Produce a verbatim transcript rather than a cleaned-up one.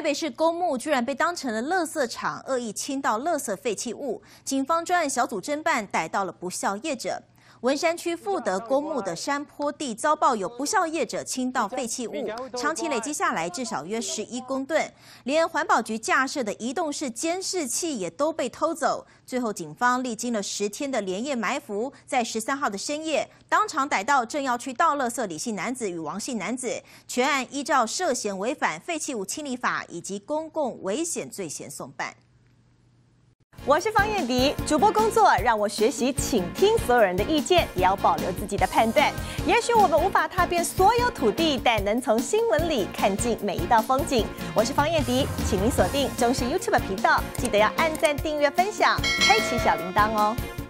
台北市公墓居然被当成了垃圾场，恶意倾倒垃圾废弃物。警方专案小组侦办，逮到了不肖业者。文山区富德公墓的山坡地遭报有不肖业者倾倒废弃物，长期累积下来至少约十一公吨，连环保局架设的移动式监视器也都被偷走。最后，警方历经了十天的连夜埋伏，在十三号的深夜，当场逮到正要去倒垃圾李姓男子与王姓男子，全案依照涉嫌违反废弃物清理法以及公共危险罪嫌送办。 我是方燕迪，主播工作让我学习倾听所有人的意见，也要保留自己的判断。也许我们无法踏遍所有土地，但能从新闻里看尽每一道风景。我是方燕迪，请您锁定中视 YouTube 频道，记得要按赞、订阅、分享，开启小铃铛哦。